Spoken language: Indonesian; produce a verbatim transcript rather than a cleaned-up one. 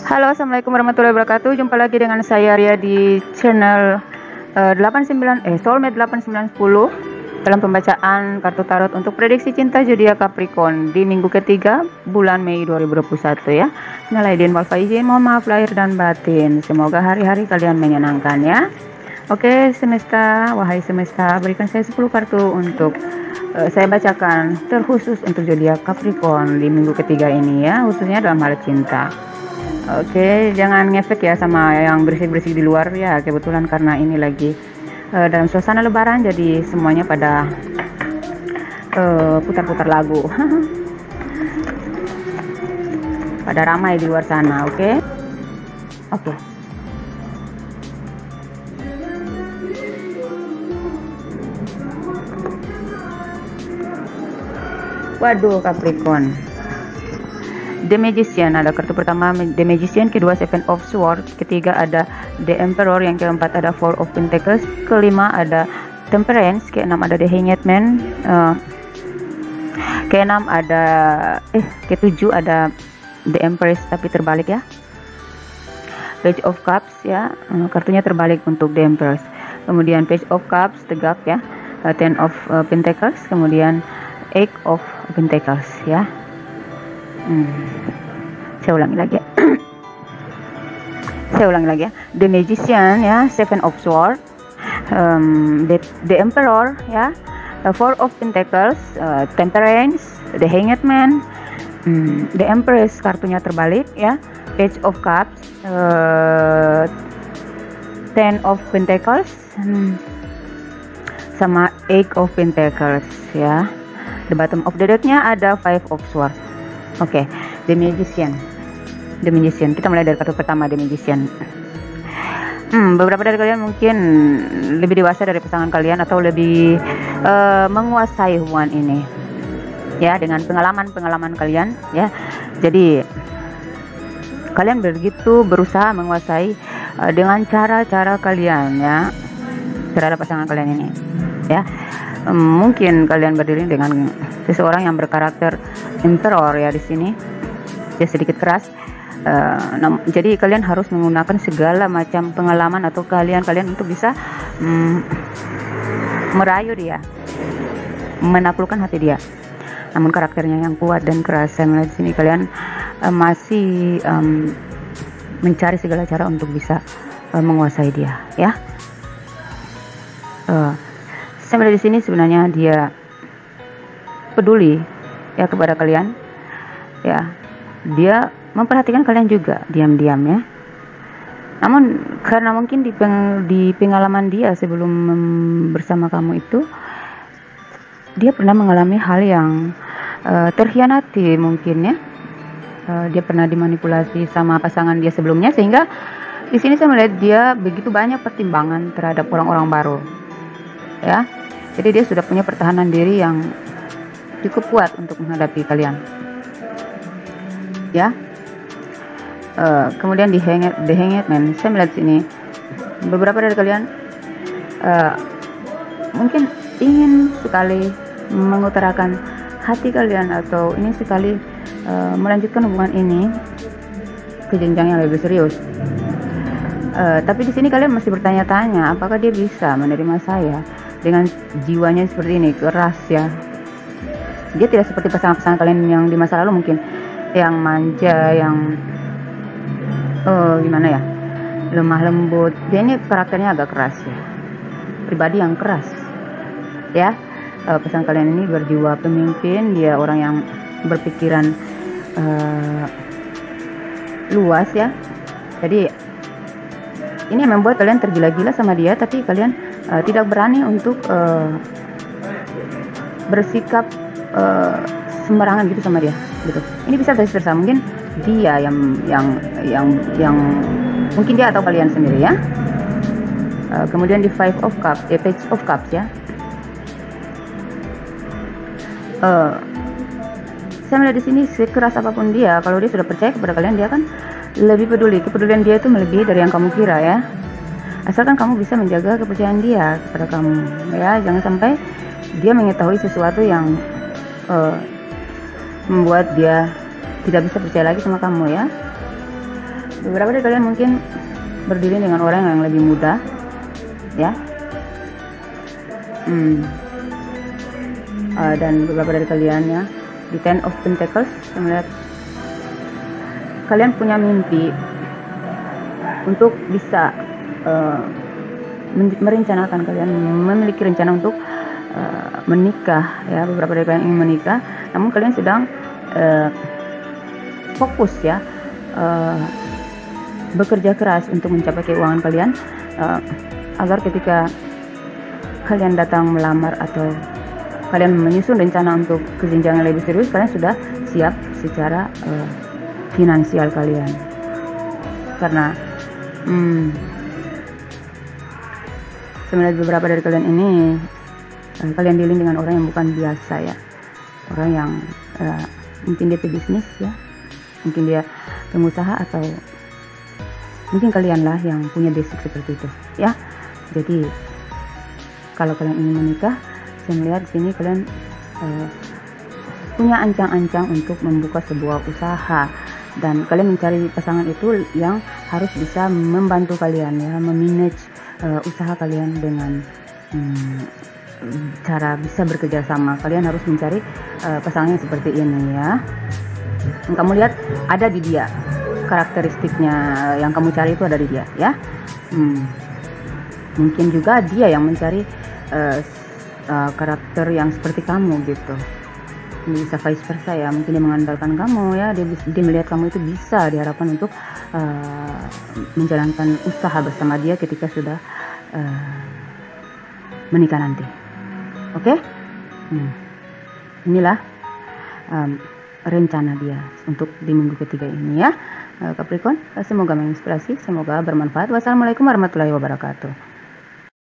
Halo, assalamualaikum warahmatullahi wabarakatuh. Jumpa lagi dengan saya Ria di channel uh, delapan sembilan eh Soulmate delapan sembilan sepuluh dalam pembacaan kartu tarot untuk prediksi cinta zodiak Capricorn di minggu ketiga bulan Mei dua ribu dua puluh satu ya. Nalaidin wal faizin, mohon maaf lahir dan batin. Semoga hari-hari kalian menyenangkan ya. Oke, semesta, wahai semesta, berikan saya sepuluh kartu untuk uh, saya bacakan terkhusus untuk zodiak Capricorn di minggu ketiga ini ya, khususnya dalam hal cinta. Oke, jangan ngefek ya sama yang bersih-bersih di luar ya. Kebetulan karena ini lagi uh, dalam suasana lebaran, jadi semuanya pada putar-putar uh, lagu. Pada ramai di luar sana, oke? Oke. Waduh, Capricorn. The Magician, ada kartu pertama The Magician, kedua Seven of Swords, ketiga ada The Emperor, yang keempat ada Four of Pentacles, kelima ada Temperance, keenam ada The Hanged Man, uh, keenam ada eh ketujuh ada The Empress tapi terbalik ya. Page of Cups ya, uh, kartunya terbalik untuk The Empress. Kemudian Page of Cups tegak ya, uh, Ten of uh, Pentacles, kemudian Eight of Pentacles ya. Hmm. Saya ulangi lagi ya. Saya ulangi lagi ya. The Magician ya, Seven of Swords, um, the, the Emperor ya, uh, Four of Pentacles, uh, Temperance, The Hanged Man, um, The Empress kartunya terbalik ya, Page of Cups, uh, Ten of Pentacles, hmm, sama Eight of Pentacles ya. The bottom of the deck-nya ada Five of Swords. Oke, okay. The Magician. The Magician. Kita mulai dari kartu pertama, The Magician. Hmm, beberapa dari kalian mungkin lebih dewasa dari pasangan kalian atau lebih uh, menguasai hubungan ini. Ya, dengan pengalaman-pengalaman kalian, ya. Jadi kalian begitu berusaha menguasai uh, dengan cara-cara kalian ya terhadap pasangan kalian ini. Ya. Um, mungkin kalian berdiri dengan seseorang yang berkarakter Emperor ya di sini. Dia sedikit keras. Uh, jadi kalian harus menggunakan segala macam pengalaman atau kalian kalian untuk bisa um, merayu dia, menaklukkan hati dia. Namun karakternya yang kuat dan keras, saya melihat di sini kalian uh, masih um, mencari segala cara untuk bisa uh, menguasai dia, ya. Uh, saya melihat di sini sebenarnya dia peduli ya kepada kalian, ya. Dia memperhatikan kalian juga diam-diam ya. Namun karena mungkin di, peng, di pengalaman dia sebelum bersama kamu itu, dia pernah mengalami hal yang uh, terhianati mungkin ya. Uh, dia pernah dimanipulasi sama pasangan dia sebelumnya, sehingga di sini saya melihat dia begitu banyak pertimbangan terhadap orang-orang baru, ya. Jadi dia sudah punya pertahanan diri yang cukup kuat untuk menghadapi kalian, ya. Uh, kemudian di hanged, the hanged man, saya melihat sini beberapa dari kalian uh, mungkin ingin sekali mengutarakan hati kalian atau ingin sekali uh, melanjutkan hubungan ini ke jenjang yang lebih serius. Uh, tapi di sini kalian masih bertanya-tanya, apakah dia bisa menerima saya dengan jiwanya seperti ini, keras ya. Dia tidak seperti pasangan-pasangan kalian yang di masa lalu mungkin, yang manja, yang oh gimana ya, lemah lembut. Dia ini karakternya agak keras ya, pribadi yang keras ya. Uh, pasangan kalian ini berjiwa pemimpin, dia orang yang berpikiran uh, luas ya. Jadi ini yang membuat kalian tergila-gila sama dia, tapi kalian uh, tidak berani untuk uh, bersikap uh, sembarangan gitu sama dia gitu. Ini bisa vice versa, mungkin dia yang yang yang yang mungkin dia atau kalian sendiri ya. Uh, kemudian di Five of Cups, the Page of Cups ya. Uh, saya melihat di sini sekeras apapun dia, kalau dia sudah percaya kepada kalian, dia kan lebih peduli. Kepedulian dia itu melebihi dari yang kamu kira ya. Asalkan kamu bisa menjaga kepercayaan dia kepada kamu ya. Jangan sampai dia mengetahui sesuatu yang uh, membuat dia tidak bisa percaya lagi sama kamu ya. beberapa dari kalian mungkin berdiri dengan orang yang lebih muda, ya. Hmm. Uh, dan beberapa dari kalian ya di Ten of Pentacles, saya melihat kalian punya mimpi untuk bisa uh, merencanakan, kalian memiliki rencana untuk uh, menikah ya. Beberapa dari kalian ingin menikah, namun kalian sedang uh, fokus ya, uh, bekerja keras untuk mencapai keuangan kalian, uh, agar ketika kalian datang melamar atau kalian menyusun rencana untuk ke jenjang yang lebih serius, kalian sudah siap secara uh, finansial kalian. Karena hmm, sebenarnya beberapa dari kalian ini uh, kalian dealing dengan orang yang bukan biasa ya, orang yang uh, mungkin dia pebisnis ya, mungkin dia pengusaha, atau mungkin kalian lah yang punya basic seperti itu ya. Jadi kalau kalian ingin menikah, saya melihat di sini kalian uh, punya ancang-ancang untuk membuka sebuah usaha, dan kalian mencari pasangan itu yang harus bisa membantu kalian ya, memanage uh, usaha kalian dengan hmm, cara bisa bekerja sama. Kalian harus mencari uh, pasangan yang seperti ini ya. Yang kamu lihat ada di dia, karakteristiknya yang kamu cari itu ada di dia ya. Hmm. Mungkin juga dia yang mencari uh, uh, karakter yang seperti kamu gitu. Bisa vice versa ya, mungkin dia mengandalkan kamu ya, dia, dia melihat kamu itu bisa diharapkan untuk uh, menjalankan usaha bersama dia ketika sudah uh, menikah nanti. Oke, okay? hmm. Inilah um, rencana dia untuk di minggu ketiga ini ya, Capricorn. Semoga menginspirasi, semoga bermanfaat. Wassalamualaikum warahmatullahi wabarakatuh.